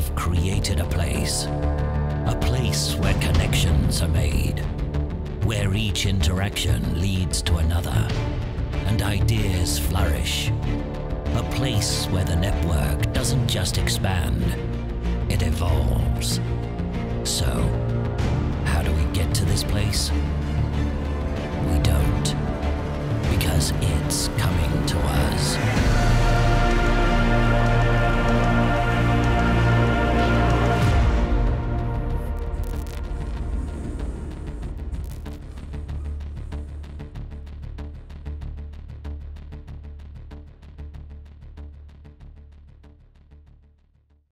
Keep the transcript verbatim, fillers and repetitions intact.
we've created a place. A place where connections are made, where each interaction leads to another, and ideas flourish. A place where the network doesn't just expand, it evolves. So, how do we get to this place?